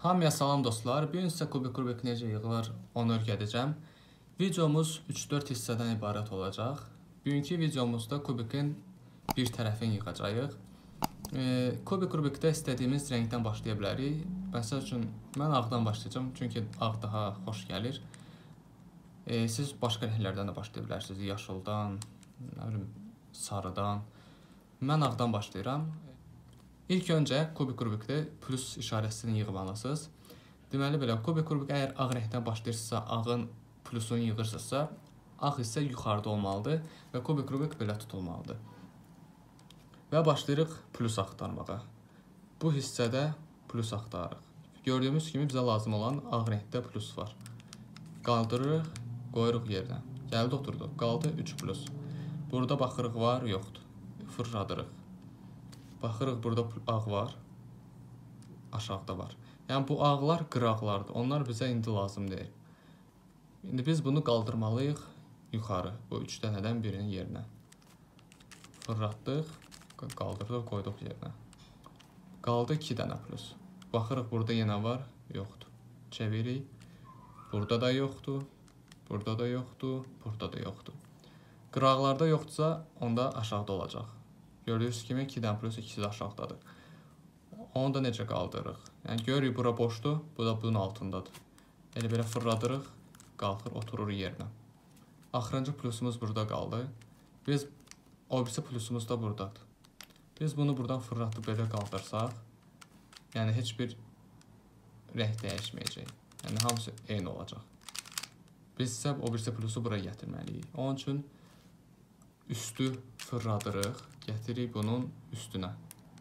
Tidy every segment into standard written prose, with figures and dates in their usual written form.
Hamıya salam dostlar. Bu gün sizə kubik Rubik necə yığılır onu öyrədəcəm. Videomuz 3-4 hissədən ibarət olacaq. Bugünkü videomuzda kubikin bir tərəfini yığacağıq. Kubik Rubikdə istədiyimiz rəngdən başlaya bilərik. Məsəl üçün mən ağdan başlayacağım, çünki ağ daha xoş gəlir. Siz başqa rənglərdən də başlaya bilərsiniz. Yaşıldan, sarıdan. Mən ağdan başlayıram. İlk öncə kubik Rubikdə plus işarəsini yığmalısınız. Deməli belə, kubik Rubik əgər ağ rəngdən başlayırsınızsa, ağın plusunu yığırsınızsa, ağ hissə yuxarıda olmalıdır və kubik Rubik belə tutulmalıdır. Və başlayırıq plus axtarmağa. Bu hissədə plus axtarırıq. Gördüyümüz kimi bizə lazım olan ağ rəngdə plus var. Qaldırırıq, qoyuruq yerinə. Gəldi oturdu. Qaldı 3 plus. Burada baxırıq var, yoxdur. Fırladırıq. Baxırıq, burada ağ var, aşağıda var. Yəni bu ağlar qıraqlardır. Onlar bizə indi lazım deyil. İndi biz bunu qaldırmalıyıq yuxarı. Bu 3 dənədən birinin yerinə. Fırlatdıq, qaldırdıq, qoyduq yerinə. Qaldı 2 dənə plus. Baxırıq, burada yenə var, yoxdur. Çevirik. Burada da yoxdur, burada da yoxdur, burada da yoxdur. Qıraqlarda yoxdursa, onda aşağıda olacaq. Gördüyünüz kimi 2-dən plus 2-si də aşağıdadır. Onu da necə qaldırırıq? Yəni görürük, bura boşdur, bu da bunun altındadır. Elə belə fırladırıq, qalxır, oturur yerinə. Axırıncı plusumuz burada qaldı. O birisi plusumuz da buradadır. Biz bunu buradan fırlatıb belə qaldırsaq, yəni heç bir rəng dəyişməyəcək. Yəni hamısı eyni olacaq. Biz isə o birisi plusu bura gətirməliyik. Onun üçün üstü fırladırıq, gətiririk bunun üstünə.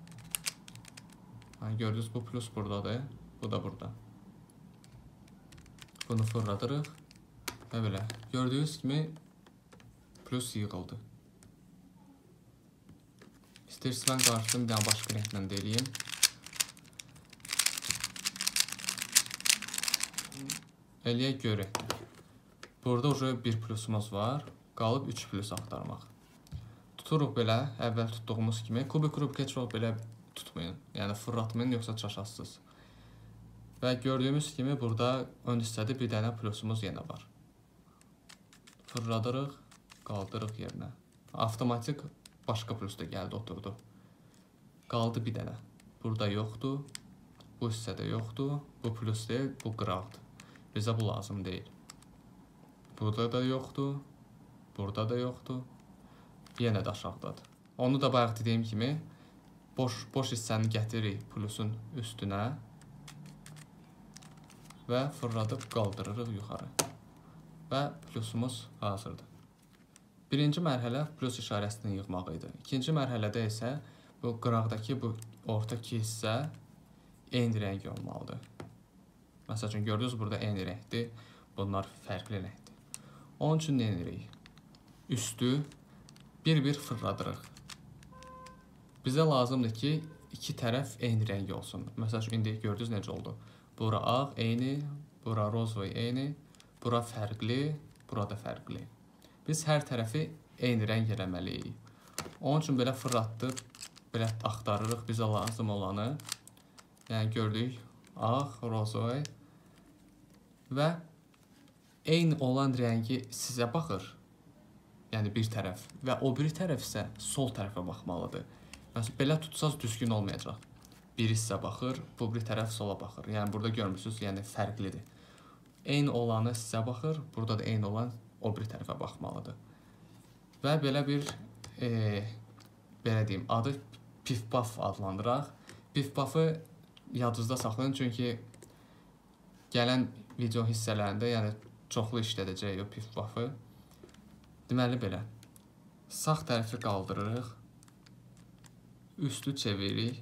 Gördünüz, bu plus buradadır, bu da burada. Bunu fırladırıq və belə. Gördüyünüz kimi plus yığıldı. İstəyirsiniz, mən qarşısını bir dənə başqa rənglə deliyim. Eləyək görək. Burada bir plusumuz var, qalıb 3 plus axtarmaq. Tuturuq belə, əvvəl tutduğumuz kimi. Kubik Rubik heç vaxt belə tutmayın. Yəni fırlatmayın, yoxsa çaşasınız. Və gördüyümüz kimi burada ön hissədə bir dənə plusumuz yenə var. Fırladırıq, qaldırıq yerinə. Avtomatik başqa plus da gəldi, oturdu. Qaldı bir dənə. Burada yoxdur, bu hissədə yoxdur, bu plus deyil, bu qıraqdır. Bizə bu lazım deyil. Burada da yoxdur, burada da yoxdur. Yenə də aşağıdadır. Onu da bayaq dediyim kimi boş hissəni gətiririk plusun üstünə və fırladıb qaldırırıq yuxarı. Və plusumuz hazırdır. Birinci mərhələ plus işarəsini yığmaq idi. İkinci mərhələdə isə bu qıraqdakı bu orta iki hissə eyni rəng olmalıdır. Məsəl üçün gördünüz, burada eyni rəngdir. Bunlar fərqli rəngdir. Onun üçün nə edirik? Üstü bir-bir fırladırıq. Bizə lazımdır ki, iki tərəf eyni rəng olsun. Məsəl üçün, indi gördünüz necə oldu. Bura ağ, eyni, bura rozvoy, eyni, bura fərqli, burada fərqli. Biz hər tərəfi eyni rəng eləməliyik. Onun üçün belə fırlatdıq, belə axtarırıq bizə lazım olanı. Yəni gördük, ağ, rozvoy və eyni olan rəngi sizə baxır. Yəni bir tərəf və o biri tərəf isə sol tərəfə baxmalıdır. Məsələn, belə tutsaz düzgün olmayacaq. Bir hissə baxır, bu bir tərəf sola baxır. Yəni burada görmürsünüz, yəni fərqlidir. Eyni olanı sizə baxır, burada da eyni olan o biri tərəfə baxmalıdır. Və belə bir, belə deyim, adı pif-paf adlandıraq. Pif-pafı yadınızda saxlayın, çünki gələn video hissələrində, yəni çoxlu işlədəcək o pif-pafı. Deməli belə, sağ tərəfi qaldırırıq, üstü çeviririk,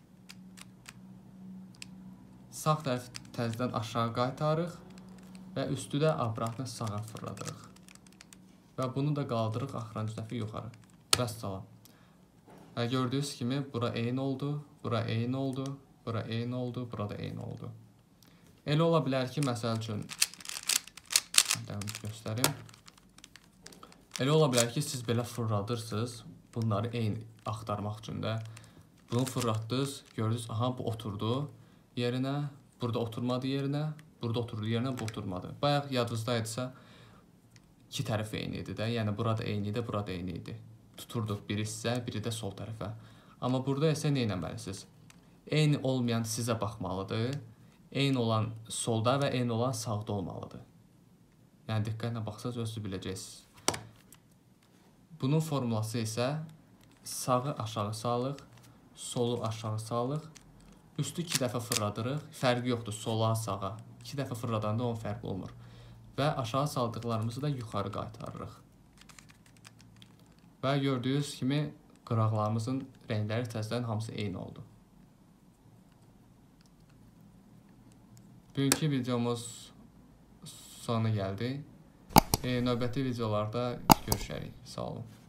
sağ tərəfi təzədən aşağı qaytarırıq və üstü də abratını sağa fırladırıq. Və bunu da qaldırırıq axırıncı dəfə yuxarı. Vəssalam. Və gördüyünüz kimi, bura eyni oldu, bura eyni oldu, bura eyni oldu, burada eyni oldu. Elə ola bilər ki, məsəl üçün, göstərim. Elə ola bilər ki, siz belə fırladırsınız, bunları eyni axtarmaq üçün də. Bunu fırlatdınız, gördünüz, aha bu oturdu yerinə, burada oturmadı yerinə, burada oturdu yerinə, bu oturmadı. Bayaq yadınızdaydısa, iki tərəf eyni idi də, yəni burada eyni idi, burada eyni idi. Tuturduq biri sizə, biri də sol tərəfə. Amma burada isə nə etməlisiniz? Eyni olmayan sizə baxmalıdır, eyni olan solda və eyni olan sağda olmalıdır. Yəni diqqətlə baxsaq özünüz biləcəksiniz. Bunun formulası isə sağı aşağı salıq, solu aşağı salıq, üstü 2 dəfə fırladırıq, fərqi yoxdur sola, sağa. 2 dəfə fırladanda onun fərqi olmur. Və aşağı saldıqlarımızı da yuxarı qaytarırıq. Və gördüyünüz kimi qıraqlarımızın rəngləri təzədən hamısı eyni oldu. Bugünkü videomuz sonuna gəldi. Növbəti videolarda görüşərik. Sağ olun.